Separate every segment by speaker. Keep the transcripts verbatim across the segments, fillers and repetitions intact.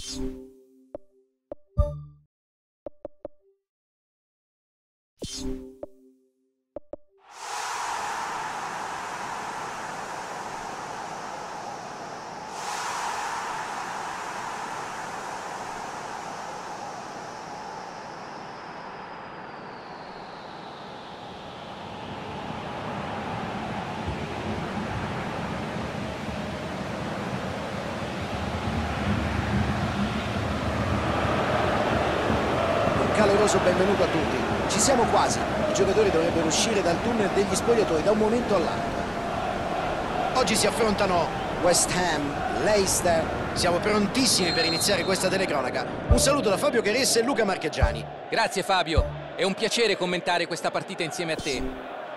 Speaker 1: Caloroso benvenuto a tutti. Ci siamo quasi. I giocatori dovrebbero uscire dal tunnel degli spogliatoi da un momento all'altro.
Speaker 2: Oggi si affrontano
Speaker 1: West Ham, Leicester.
Speaker 2: Siamo prontissimi per iniziare questa telecronaca. Un saluto da Fabio Caressa e Luca Marcheggiani.
Speaker 3: Grazie Fabio, è un piacere commentare questa partita insieme a te.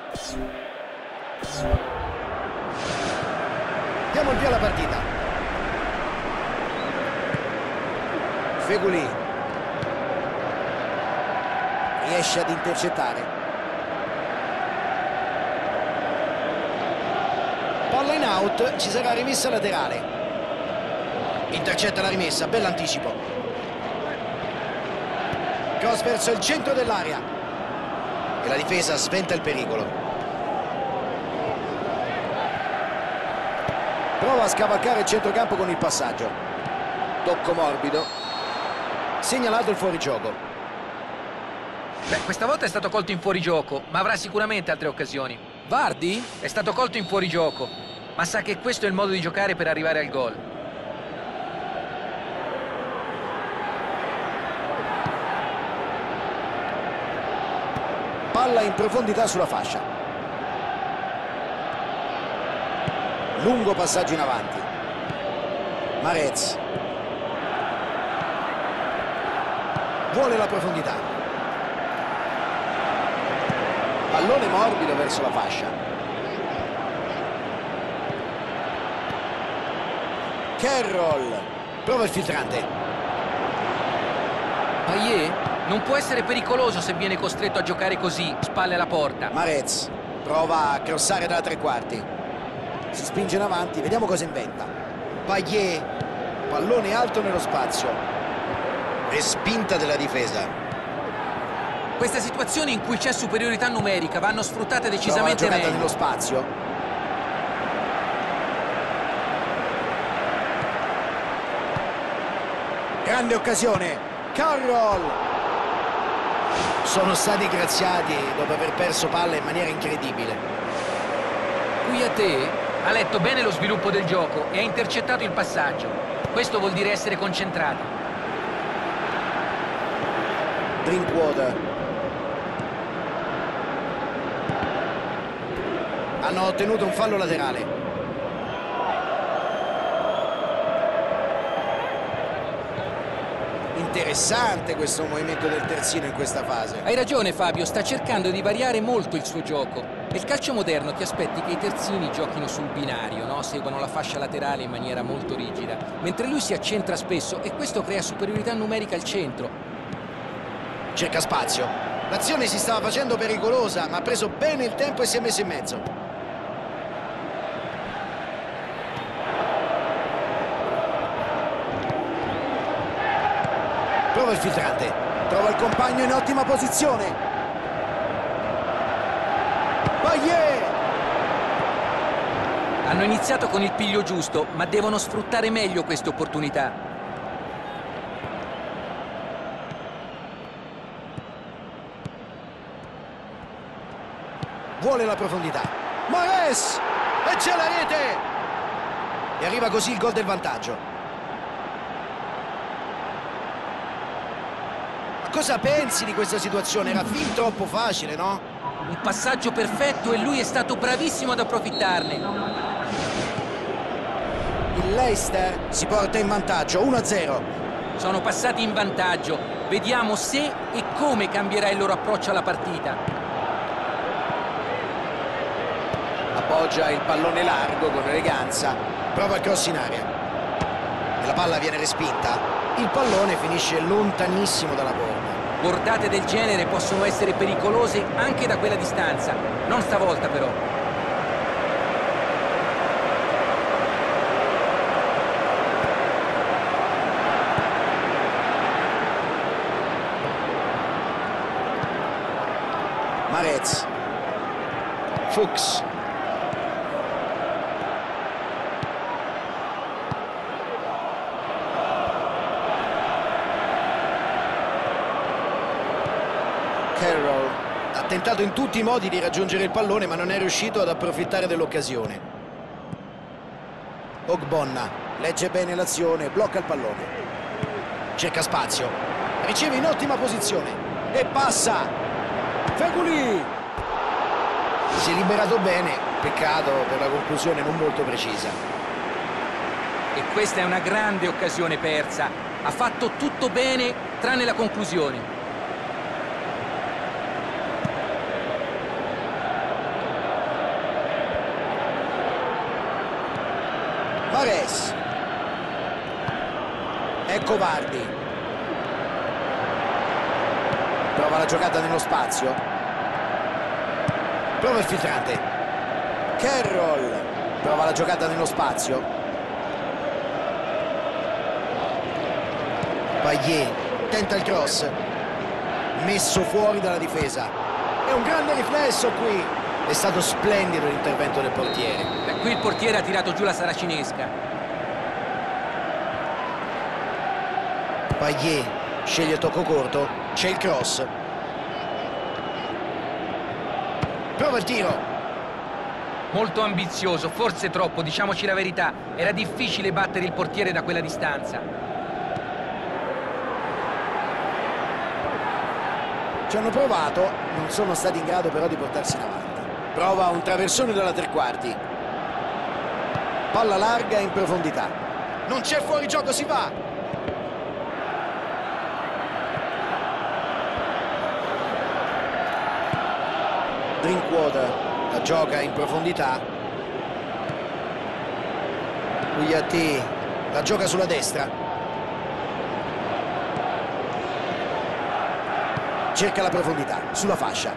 Speaker 2: Diamo il via alla partita.
Speaker 1: Feguli riesce ad intercettare.
Speaker 2: Palla in out, ci sarà rimessa laterale. Intercetta la rimessa, bell'anticipo. Cross verso il centro dell'area. E la difesa sventa il pericolo.
Speaker 1: Prova a scavalcare il centrocampo con il passaggio. Tocco morbido.
Speaker 2: Segnalato il fuorigioco.
Speaker 4: Beh, questa volta è stato colto in fuorigioco, ma avrà sicuramente altre occasioni.
Speaker 3: Vardy?
Speaker 4: È stato colto in fuorigioco, ma sa che questo è il modo di giocare per arrivare al gol.
Speaker 1: Palla in profondità sulla fascia. Lungo passaggio in avanti. Marez.
Speaker 2: Vuole la profondità.
Speaker 1: Pallone morbido verso la fascia. Carroll.
Speaker 2: Prova il filtrante.
Speaker 4: Payet non può essere pericoloso se viene costretto a giocare così, spalle alla porta.
Speaker 1: Marez prova a crossare da tre quarti. Si spinge in avanti, vediamo cosa inventa.
Speaker 2: Payet. Pallone alto nello spazio. Respinta della difesa.
Speaker 3: Queste situazioni in cui c'è superiorità numerica vanno sfruttate decisamente
Speaker 1: meglio.
Speaker 3: meglio.
Speaker 1: Nello spazio. Grande occasione. Carroll.
Speaker 2: Sono stati graziati dopo aver perso palla in maniera incredibile.
Speaker 4: Qui a te ha letto bene lo sviluppo del gioco e ha intercettato il passaggio. Questo vuol dire essere concentrati.
Speaker 1: Drinkwater.
Speaker 2: Hanno ottenuto un fallo laterale.
Speaker 1: Interessante questo movimento del terzino in questa fase.
Speaker 3: Hai ragione Fabio, sta cercando di variare molto il suo gioco. Nel calcio moderno ti aspetti che i terzini giochino sul binario, no? Seguano la fascia laterale in maniera molto rigida, mentre lui si accentra spesso e questo crea superiorità numerica al centro.
Speaker 2: Cerca spazio. L'azione si stava facendo pericolosa, ma ha preso bene il tempo e si è messo in mezzo. Prova il filtrante.
Speaker 1: Trova il compagno in ottima posizione. Payet.
Speaker 3: Hanno iniziato con il piglio giusto, ma devono sfruttare meglio queste opportunità.
Speaker 2: Vuole la profondità. Mahrez! E c'è la rete! E arriva così il gol del vantaggio. Cosa pensi di questa situazione? Era fin troppo facile, no?
Speaker 3: Un passaggio perfetto e lui è stato bravissimo ad approfittarne.
Speaker 1: Il Leicester
Speaker 2: si porta in vantaggio, uno a zero.
Speaker 3: Sono passati in vantaggio. Vediamo se e come cambierà il loro approccio alla partita.
Speaker 1: Appoggia il pallone largo con eleganza.
Speaker 2: Prova il cross in aria. E la palla viene respinta. Il pallone finisce lontanissimo dalla porta.
Speaker 3: Bordate del genere possono essere pericolose anche da quella distanza. Non stavolta però.
Speaker 2: Fuchs. Carroll ha tentato in tutti i modi di raggiungere il pallone, ma non è riuscito ad approfittare dell'occasione. Ogbonna legge bene l'azione, blocca il pallone, cerca spazio, riceve in ottima posizione e passa. Feguli si è liberato bene, peccato per la conclusione non molto precisa.
Speaker 3: E questa è una grande occasione persa. Ha fatto tutto bene tranne la conclusione.
Speaker 1: Mahrez, ecco Vardy, prova la giocata nello spazio,
Speaker 2: Prova il filtrante.
Speaker 1: Carroll, prova la giocata nello spazio,
Speaker 2: Payet tenta il cross, messo fuori dalla difesa. È un grande riflesso qui. È stato splendido l'intervento del portiere.
Speaker 3: Beh, qui il portiere ha tirato giù la saracinesca.
Speaker 2: Payet sceglie il tocco corto, c'è il cross. Prova il tiro.
Speaker 4: Molto ambizioso, forse troppo, diciamoci la verità. Era difficile battere il portiere da quella distanza.
Speaker 1: ci hanno provato, non sono stati in grado però di portarsi in avanti. Prova un traversone dalla tre quarti, palla larga in profondità,
Speaker 2: Non c'è fuorigioco, si va.
Speaker 1: Drinkwater la gioca in profondità,
Speaker 2: Kouyaté la gioca sulla destra,
Speaker 1: cerca la profondità sulla fascia,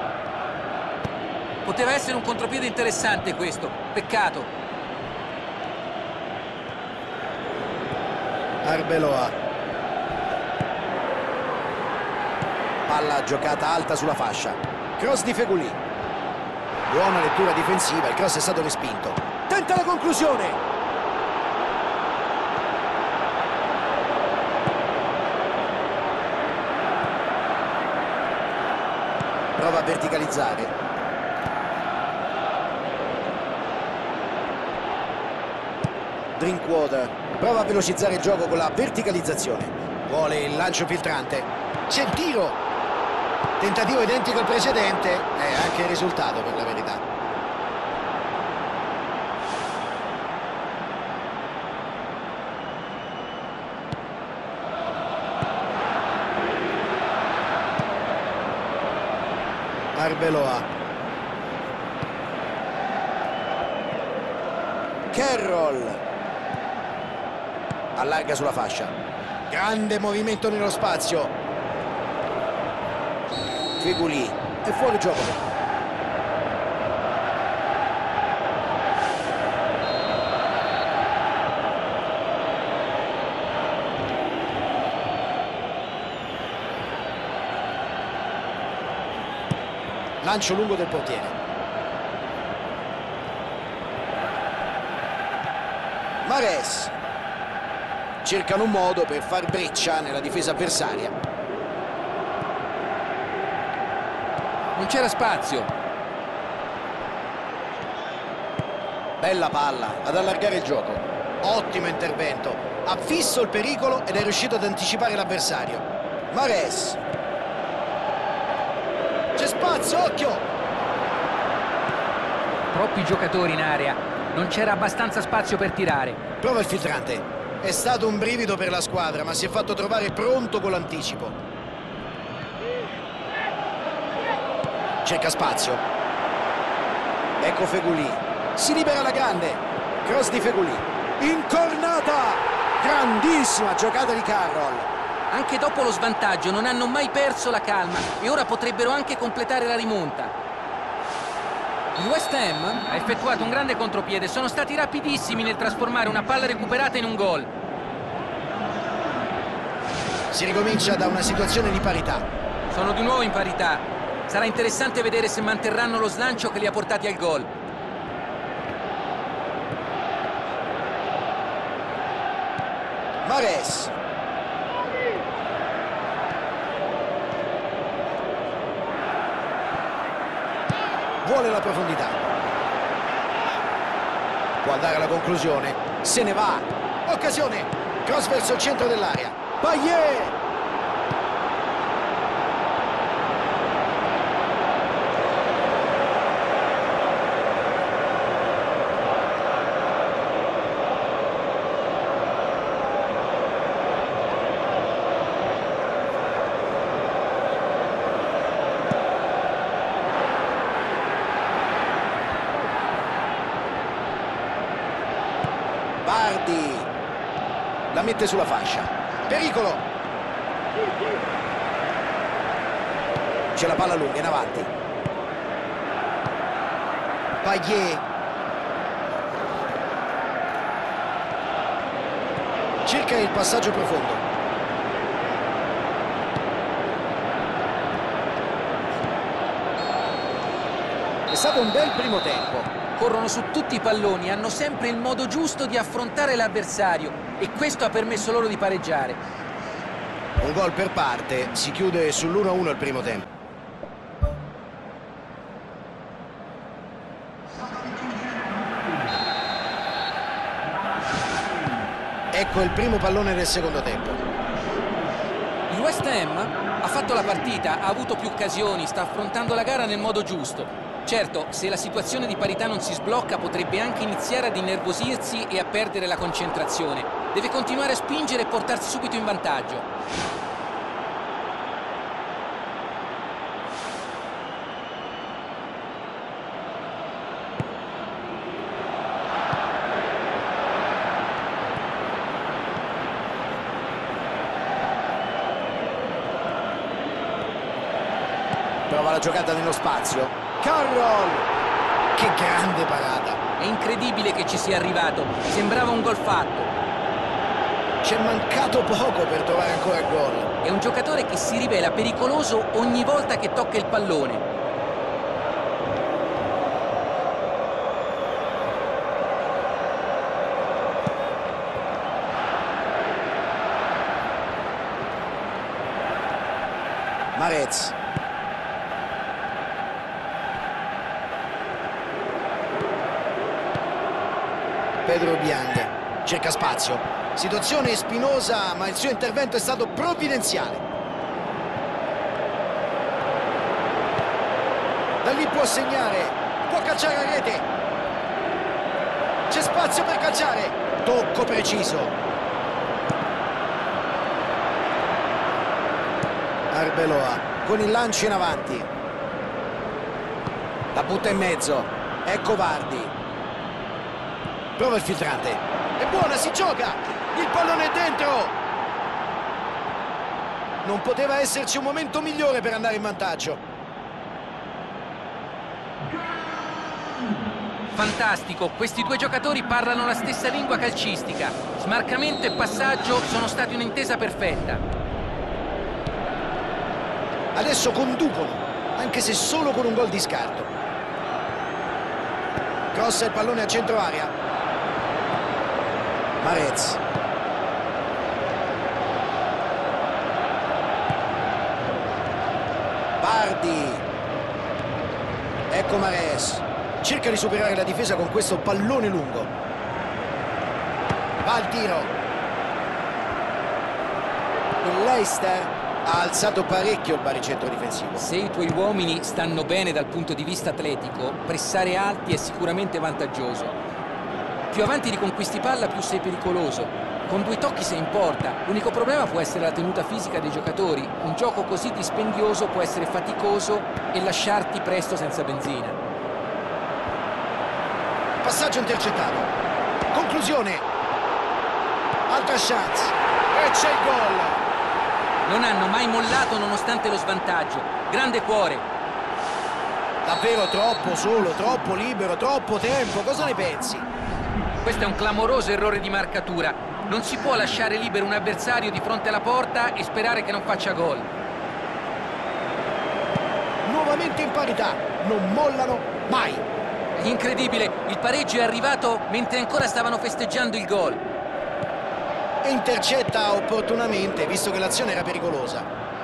Speaker 3: Poteva essere un contropiede interessante questo, peccato.
Speaker 2: Arbeloa,
Speaker 1: palla giocata alta sulla fascia, cross di Feguli, buona lettura difensiva, il cross è stato respinto, tenta la conclusione, prova a verticalizzare, Drinkwater prova a velocizzare il gioco con la verticalizzazione,
Speaker 2: vuole il lancio filtrante, c'è il tiro, tentativo identico al precedente e anche il risultato per la verità. Arbeloa,
Speaker 1: Carroll allarga sulla fascia,
Speaker 2: grande movimento nello spazio,
Speaker 1: Feguli è fuori gioco.
Speaker 2: lancio lungo del portiere,
Speaker 1: Mahrez cercano un modo per far breccia nella difesa avversaria,
Speaker 3: Non c'era spazio.
Speaker 1: bella palla ad allargare il gioco,
Speaker 2: ottimo intervento, ha visto il pericolo ed è riuscito ad anticipare l'avversario.
Speaker 1: Mahrez,
Speaker 2: C'è spazio, occhio!
Speaker 4: Troppi giocatori in area, non c'era abbastanza spazio per tirare.
Speaker 2: Prova il filtrante. È stato un brivido per la squadra, ma si è fatto trovare pronto con l'anticipo. Cerca spazio.
Speaker 1: ecco Feguli, si libera la grande, cross di Feguli, incornata, grandissima giocata di Carroll,
Speaker 3: Anche dopo lo svantaggio non hanno mai perso la calma e ora potrebbero anche completare la rimonta. Il West Ham
Speaker 4: Ha effettuato un grande contropiede, sono stati rapidissimi nel trasformare una palla recuperata in un gol.
Speaker 2: Si ricomincia da una situazione di parità.
Speaker 3: sono di nuovo in parità. Sarà interessante vedere se manterranno lo slancio che li ha portati al gol.
Speaker 1: Mahrez. Vuole la profondità. Può andare alla conclusione. Se ne va. Occasione. Cross verso il centro dell'area. Payet. Vardy la mette sulla fascia, pericolo, c'è la palla lunga in avanti, Payet, cerca il passaggio profondo, è stato un bel primo tempo.
Speaker 3: Corrono su tutti i palloni, hanno sempre il modo giusto di affrontare l'avversario e questo ha permesso loro di pareggiare.
Speaker 2: Un gol per parte, si chiude sull'uno a uno il primo tempo. Ecco il primo pallone del secondo tempo.
Speaker 3: Il West Ham ha fatto la partita, ha avuto più occasioni, sta affrontando la gara nel modo giusto. Certo, se la situazione di parità non si sblocca potrebbe anche iniziare ad innervosirsi e a perdere la concentrazione. Deve continuare a spingere e portarsi subito in vantaggio.
Speaker 1: Prova la giocata nello spazio. Carroll,
Speaker 2: Che grande parata!
Speaker 3: È incredibile che ci sia arrivato, sembrava un gol fatto.
Speaker 2: C'è mancato poco per trovare ancora il gol.
Speaker 3: È un giocatore che si rivela pericoloso ogni volta che tocca il pallone.
Speaker 1: Mahrez.
Speaker 2: Pedro Biang cerca spazio, situazione spinosa ma il suo intervento è stato provvidenziale.
Speaker 1: Da lì può segnare, può calciare a rete, c'è spazio per calciare,
Speaker 2: Tocco preciso.
Speaker 1: Arbeloa con il lancio in avanti, la butta in mezzo, ecco Vardy,
Speaker 2: Prova il filtrante. È buona, si gioca! Il pallone è dentro! Non poteva esserci un momento migliore per andare in vantaggio.
Speaker 3: Fantastico, questi due giocatori parlano la stessa lingua calcistica. Smarcamento e passaggio sono stati un'intesa perfetta.
Speaker 2: Adesso conducono, anche se solo con un gol di scarto. Crossa il pallone a centro area.
Speaker 1: Mahrez. Vardy. Ecco Mahrez.
Speaker 2: Cerca di superare la difesa con questo pallone lungo. Va al tiro.
Speaker 1: Il Leicester
Speaker 2: Ha alzato parecchio il baricentro difensivo.
Speaker 3: Se i tuoi uomini stanno bene dal punto di vista atletico, pressare alti è sicuramente vantaggioso. Più avanti riconquisti palla, più sei pericoloso. Con due tocchi sei in porta. L'unico problema può essere la tenuta fisica dei giocatori. Un gioco così dispendioso può essere faticoso e lasciarti presto senza benzina.
Speaker 2: Passaggio intercettato. Conclusione. Altra chance. E c'è il gol.
Speaker 3: Non hanno mai mollato nonostante lo svantaggio. Grande cuore.
Speaker 2: Davvero troppo solo, troppo libero, troppo tempo. Cosa ne pensi?
Speaker 3: Questo è un clamoroso errore di marcatura. Non si può lasciare libero un avversario di fronte alla porta e sperare che non faccia gol.
Speaker 1: Nuova
Speaker 2: nuovamente in parità, non mollano mai.
Speaker 3: Incredibile, il pareggio è arrivato mentre ancora stavano festeggiando il gol.
Speaker 2: E intercetta opportunamente, visto che l'azione era pericolosa.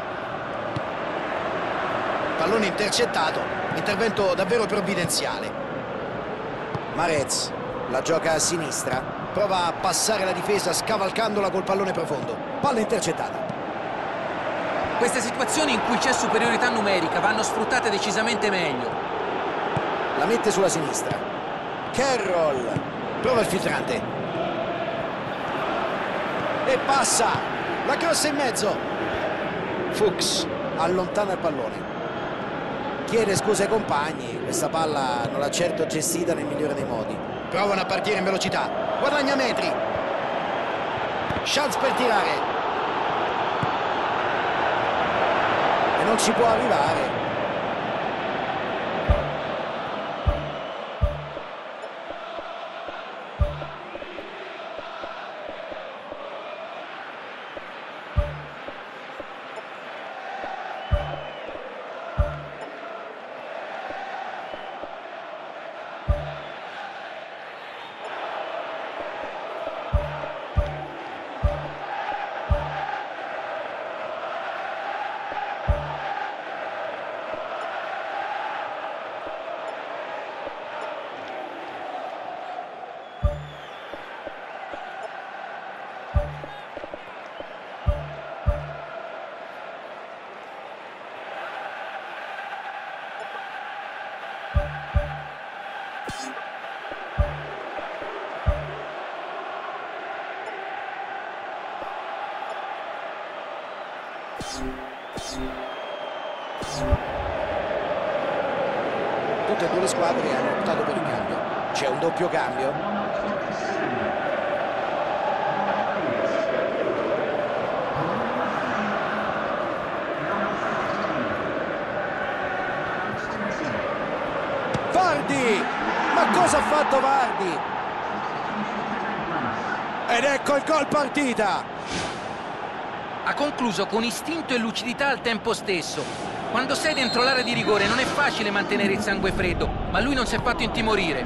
Speaker 2: Pallone intercettato, intervento davvero provvidenziale.
Speaker 1: Marez la gioca a sinistra,
Speaker 2: Prova a passare la difesa scavalcandola col pallone profondo.
Speaker 1: palla intercettata.
Speaker 3: Queste situazioni in cui c'è superiorità numerica vanno sfruttate decisamente meglio.
Speaker 1: La mette sulla sinistra. Carroll
Speaker 2: Prova il filtrante.
Speaker 1: e passa.
Speaker 2: La cross in mezzo. Fuchs.
Speaker 1: Allontana il pallone. Chiede scusa ai compagni, questa palla non l'ha certo gestita nel migliore dei modi.
Speaker 2: Provano a partire in velocità. Guadagna metri. Chance per tirare.
Speaker 1: E non ci può arrivare. Tutte e due le squadre hanno optato per il cambio. C'è un doppio cambio. Vardy! Ma cosa ha fatto Vardy? Ed ecco il gol partita!
Speaker 3: Ha concluso con istinto e lucidità al tempo stesso. Quando sei dentro l'area di rigore non è facile mantenere il sangue freddo, ma lui non si è fatto intimorire.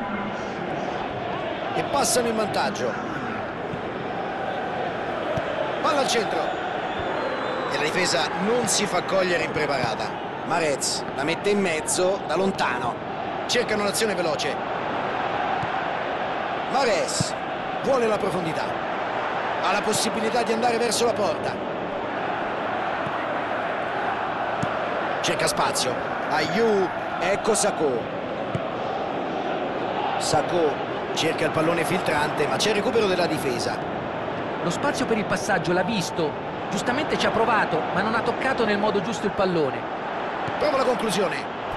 Speaker 2: E passano in vantaggio. Palla al centro. E la difesa non si fa cogliere impreparata.
Speaker 1: Marez la mette in mezzo da lontano.
Speaker 2: Cercano l'azione veloce. Mares vuole la profondità. Ha la possibilità di andare verso la porta. Cerca spazio. Ayew.
Speaker 1: Ecco Sakho.
Speaker 2: Sakho cerca il pallone filtrante, ma c'è il recupero della difesa.
Speaker 3: Lo spazio per il passaggio l'ha visto. Giustamente ci ha provato, ma non ha toccato nel modo giusto il pallone.
Speaker 2: Prova la conclusione.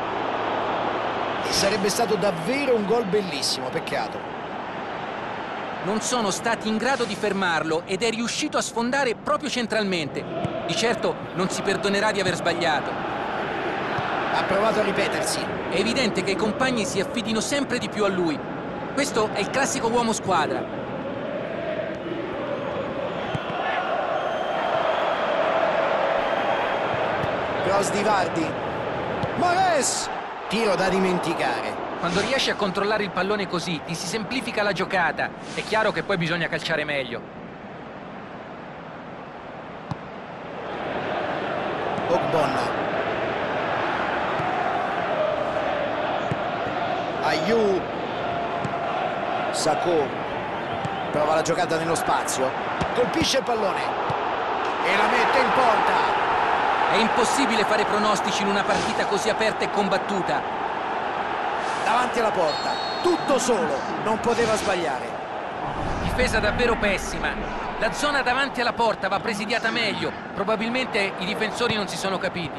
Speaker 2: E sarebbe stato davvero un gol bellissimo, peccato.
Speaker 3: Non sono stati in grado di fermarlo ed è riuscito a sfondare proprio centralmente. Di certo non si perdonerà di aver sbagliato.
Speaker 2: Ha provato a ripetersi.
Speaker 3: È evidente che i compagni si affidino sempre di più a lui. Questo è il classico uomo squadra.
Speaker 1: Cross di Vardy. Mares!
Speaker 2: Tiro da dimenticare.
Speaker 3: Quando riesci a controllare il pallone così, ti si semplifica la giocata. È chiaro che poi bisogna calciare meglio.
Speaker 2: Ogbonna. Ayew.
Speaker 1: Sakho prova la giocata nello spazio.
Speaker 2: Colpisce il pallone. E la mette in porta.
Speaker 3: È impossibile fare pronostici in una partita così aperta e combattuta.
Speaker 1: Davanti alla porta, tutto solo, non poteva sbagliare.
Speaker 3: Difesa davvero pessima. La zona davanti alla porta va presidiata meglio. Probabilmente i difensori non si sono capiti.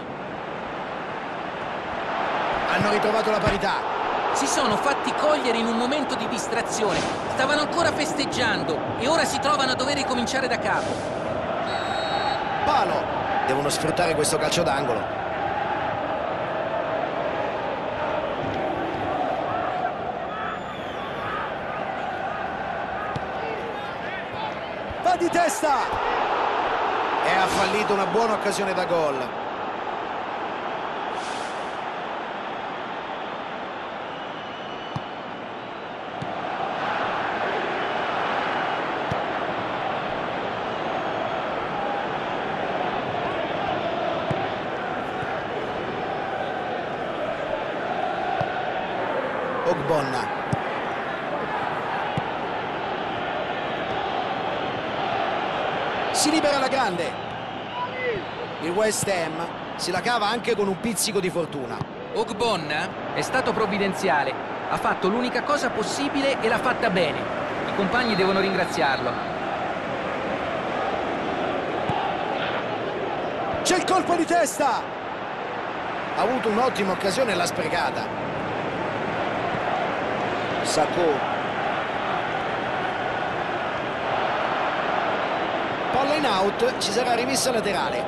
Speaker 2: Hanno ritrovato la parità.
Speaker 3: Si sono fatti cogliere in un momento di distrazione. Stavano ancora festeggiando e ora si trovano a dover ricominciare da capo.
Speaker 2: Palo. Devono sfruttare questo calcio d'angolo.
Speaker 1: Va di testa!
Speaker 2: E ha fallito una buona occasione da gol. Ogbonna.
Speaker 1: Si libera alla grande.
Speaker 2: Il West Ham si la cava anche con un pizzico di fortuna.
Speaker 4: Ogbonna è stato provvidenziale, ha fatto l'unica cosa possibile e l'ha fatta bene. I compagni devono ringraziarlo.
Speaker 1: C'è il colpo di testa.
Speaker 2: Ha avuto un'ottima occasione e l'ha sprecata. Sacco. Palla in out, ci sarà rimessa laterale.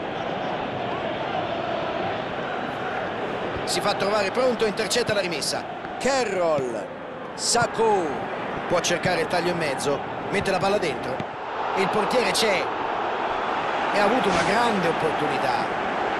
Speaker 2: Si fa trovare pronto, intercetta la rimessa.
Speaker 1: Carroll. Sacco.
Speaker 2: Può cercare il taglio in mezzo, mette la palla dentro. E il portiere c'è. E ha avuto una grande opportunità.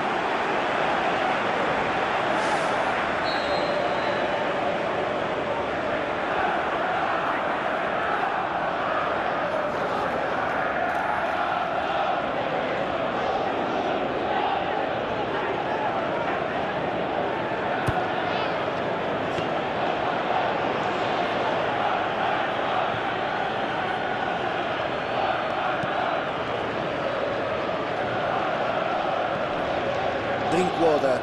Speaker 1: Drinkwater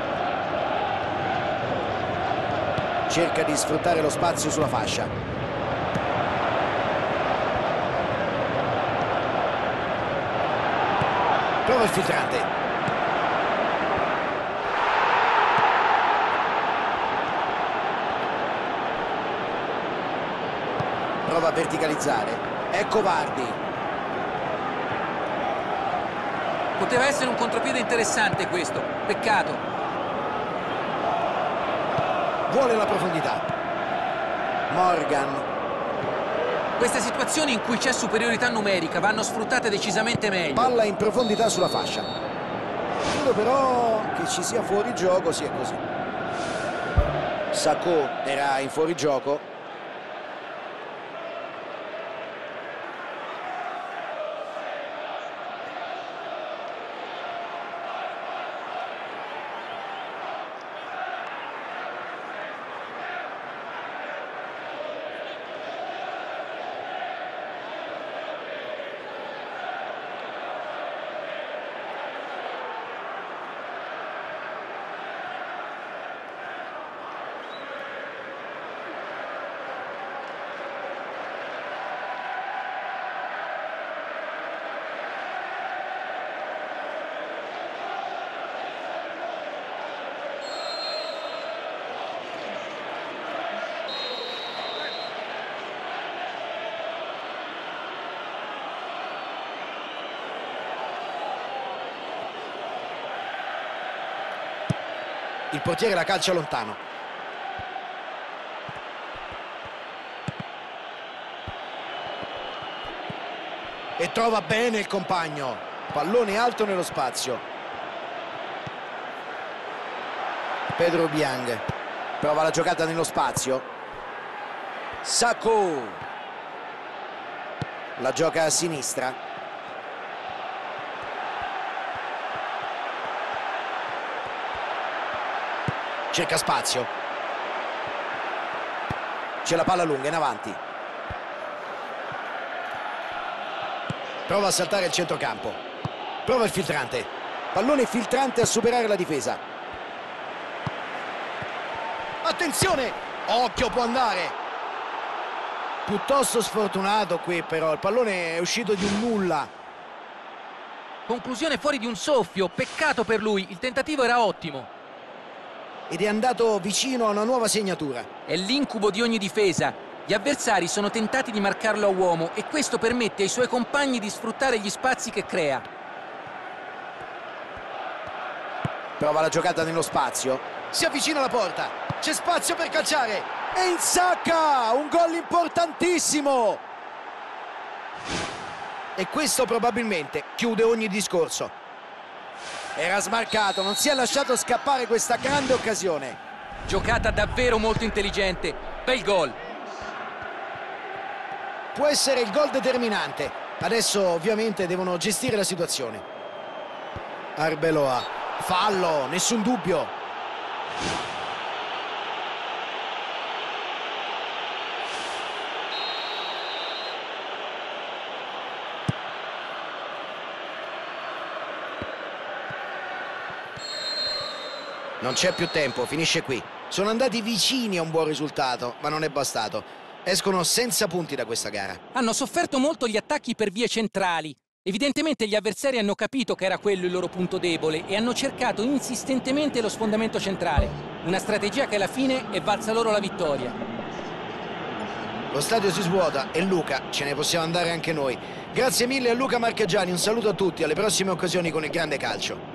Speaker 1: cerca di sfruttare lo spazio sulla fascia.
Speaker 2: Prova il filtrante.
Speaker 1: Prova a verticalizzare. Ecco Vardy.
Speaker 4: Poteva essere un contropiede interessante questo, peccato.
Speaker 2: Vuole la profondità.
Speaker 1: Morgan.
Speaker 4: Queste situazioni in cui c'è superiorità numerica vanno sfruttate decisamente meglio.
Speaker 1: Palla in profondità sulla fascia. Credo però che ci sia fuorigioco, sia così. Sacco era in fuorigioco.
Speaker 2: Il portiere la calcia lontano. E trova bene il compagno. Pallone alto nello spazio. Pedro Biang prova la giocata nello spazio.
Speaker 1: Sacco.
Speaker 2: La gioca a sinistra. Cerca spazio. C'è la palla lunga in avanti. Prova a saltare il centrocampo. Prova il filtrante.
Speaker 1: Pallone filtrante a superare la difesa.
Speaker 2: Attenzione! Occhio, può andare. Piuttosto sfortunato qui però. Il pallone è uscito di un nulla.
Speaker 4: Conclusione fuori di un soffio, peccato per lui, il tentativo era ottimo.
Speaker 2: Ed è andato vicino a una nuova segnatura.
Speaker 4: È l'incubo di ogni difesa. Gli avversari sono tentati di marcarlo a uomo e questo permette ai suoi compagni di sfruttare gli spazi che crea.
Speaker 2: Prova la giocata nello spazio. Si avvicina alla porta. C'è spazio per calciare.
Speaker 1: E insacca! Un gol importantissimo!
Speaker 2: E questo probabilmente chiude ogni discorso.
Speaker 1: Era smarcato, non si è lasciato scappare questa grande occasione.
Speaker 4: Giocata davvero molto intelligente. Bel gol.
Speaker 2: Può essere il gol determinante. Adesso ovviamente devono gestire la situazione. Arbeloa. Fallo, nessun dubbio. Non c'è più tempo, finisce qui. Sono andati vicini a un buon risultato, ma non è bastato. Escono senza punti da questa gara.
Speaker 3: Hanno sofferto molto gli attacchi per vie centrali. Evidentemente gli avversari hanno capito che era quello il loro punto debole e hanno cercato insistentemente lo sfondamento centrale. Una strategia che alla fine è valsa loro la vittoria.
Speaker 2: Lo stadio si svuota e Luca, ce ne possiamo andare anche noi. Grazie mille a Luca Marchegiani, un saluto a tutti, alle prossime occasioni con il grande calcio.